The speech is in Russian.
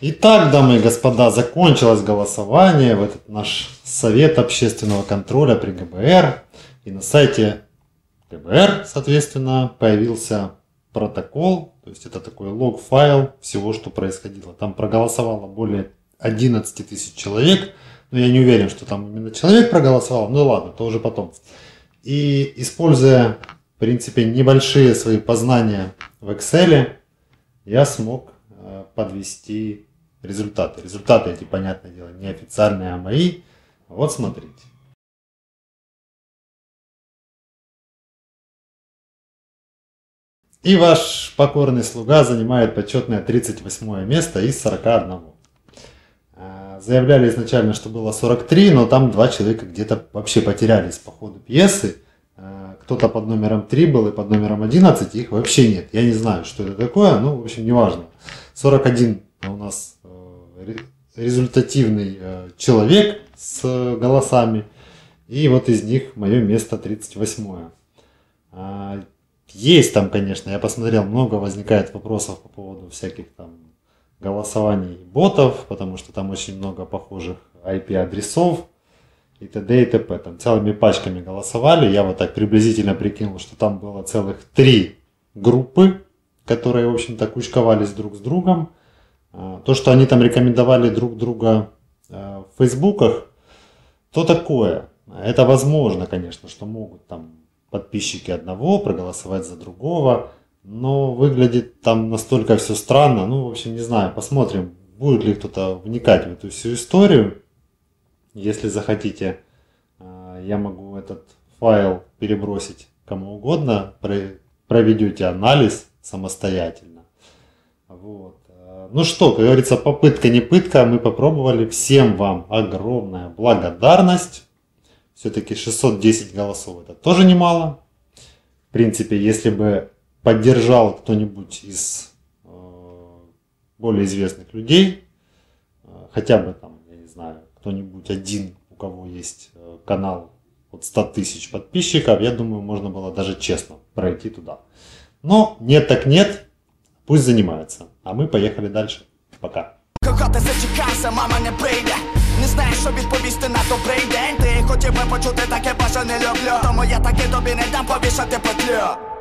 Итак, дамы и господа, закончилось голосование в этот наш Совет общественного контроля при ГБР. И на сайте ГБР, соответственно, появился протокол. То есть это такой лог-файл всего, что происходило. Там проголосовало более 11 тысяч человек. Но я не уверен, что там именно человек проголосовал. Ну ладно, то уже потом. И используя, в принципе, небольшие свои познания в Excel, я смог подвести результаты. Результаты эти, понятное дело, не официальные, а мои. Вот смотрите. И ваш покорный слуга занимает почетное 38 место из 41. Заявляли изначально, что было 43, но там 2 человека где-то вообще потерялись по ходу пьесы. Кто-то под номером 3 был и под номером 11, их вообще нет. Я не знаю, что это такое, ну, в общем, неважно. 41 у нас результативный человек с голосами. И вот из них мое место 38. Есть там, конечно, я посмотрел, много возникает вопросов по поводу всяких там голосований ботов, потому что там очень много похожих IP-адресов и т.д. и т.п. Там целыми пачками голосовали. Я вот так приблизительно прикинул, что там было целых 3 группы, которые, в общем-то, кучковались друг с другом. То, что они там рекомендовали друг друга в фейсбуках, то такое. Это возможно, конечно, что могут там подписчики одного проголосовать за другого, но выглядит там настолько все странно. Ну, в общем, не знаю, посмотрим, будет ли кто-то вникать в эту всю историю. Если захотите, я могу этот файл перебросить кому угодно, проведете анализ самостоятельно. Вот. Ну что, как говорится, попытка не пытка, мы попробовали. Всем вам огромная благодарность. Все-таки 610 голосов, это тоже немало. В принципе, если бы поддержал кто-нибудь из более известных людей, хотя бы там, я не знаю, кто-нибудь один, у кого есть канал от 100 тысяч подписчиков, я думаю, можно было даже честно пройти туда. Но нет так нет, пусть занимаются. А мы поехали дальше. Пока. Не знаєш, що відповісти на добрий день. Ти хотів би почути таке, бажане люблю. Тому я таки тобі не дам повішати петлю.